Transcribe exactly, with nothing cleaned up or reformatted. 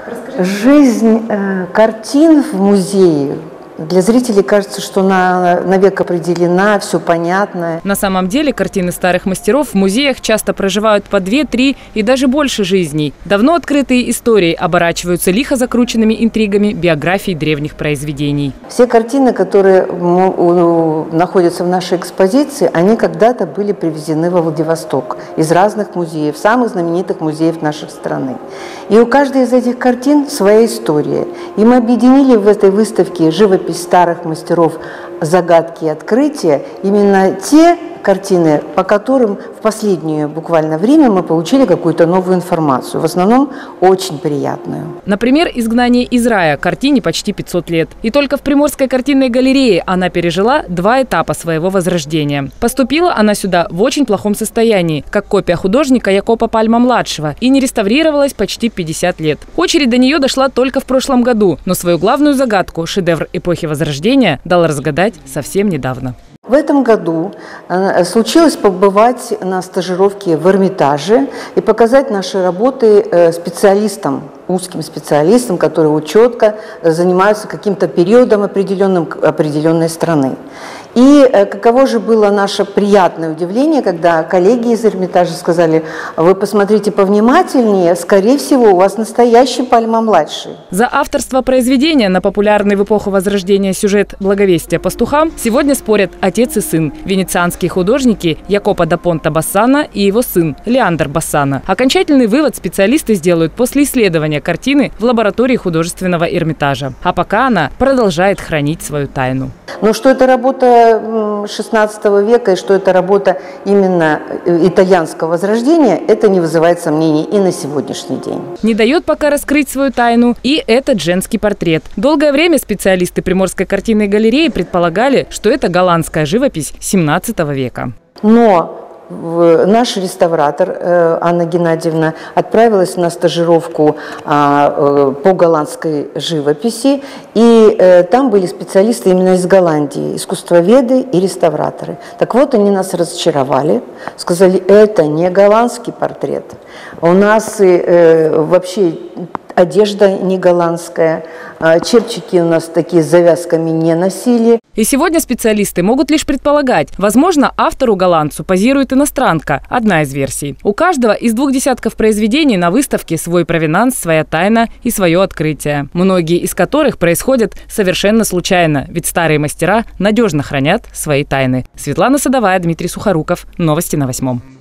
Жизнь э, картин в музее для зрителей кажется, что она навек определена, все понятно. На самом деле картины старых мастеров в музеях часто проживают по две-три и даже больше жизней. Давно открытые истории оборачиваются лихо закрученными интригами биографий древних произведений. Все картины, которые находятся в нашей экспозиции, они когда-то были привезены во Владивосток из разных музеев, самых знаменитых музеев нашей страны. И у каждой из этих картин своя история. И мы объединили в этой выставке живопись старых мастеров, загадки и открытия, именно те картины, по которым в последнее буквально время мы получили какую-то новую информацию, в основном очень приятную. Например, «Изгнание из рая» картине почти пятьсот лет. И только в Приморской картинной галерее она пережила два этапа своего возрождения. Поступила она сюда в очень плохом состоянии, как копия художника Якопа Пальма-младшего, и не реставрировалась почти пятьдят лет. Очередь до нее дошла только в прошлом году, но свою главную загадку, шедевр эпохи Возрождения, дал разгадать совсем недавно. В этом году случилось побывать на стажировке в Эрмитаже и показать наши работы специалистам, узким специалистам, которые вот четко занимаются каким-то периодом определенным определенной страны. И каково же было наше приятное удивление, когда коллеги из Эрмитажа сказали: вы посмотрите повнимательнее, скорее всего, у вас настоящий Пальма-младший. За авторство произведения на популярный в эпоху Возрождения сюжет «Благовестия пастухам» сегодня спорят отец и сын, венецианские художники Якопо да Понта Бассана и его сын Леандр Бассана. Окончательный вывод специалисты сделают после исследования картины в лаборатории художественного Эрмитажа. А пока она продолжает хранить свою тайну. Но что это работа шестнадцатого века и что это работа именно итальянского возрождения, это не вызывает сомнений и на сегодняшний день. Не дает пока раскрыть свою тайну и этот женский портрет. Долгое время специалисты Приморской картинной галереи предполагали, что это голландская живопись семнадцатого века. Но наш реставратор Анна Геннадьевна отправилась на стажировку по голландской живописи, и там были специалисты именно из Голландии, искусствоведы и реставраторы. Так вот, они нас разочаровали, сказали: это не голландский портрет, у нас вообще одежда не голландская, чепчики у нас такие с завязками не носили. И сегодня специалисты могут лишь предполагать, возможно, автору-голландцу позирует иностранка, одна из версий. У каждого из двух десятков произведений на выставке свой провинанс, своя тайна и свое открытие, многие из которых происходят совершенно случайно, ведь старые мастера надежно хранят свои тайны. Светлана Садовая, Дмитрий Сухоруков. Новости на Восьмом.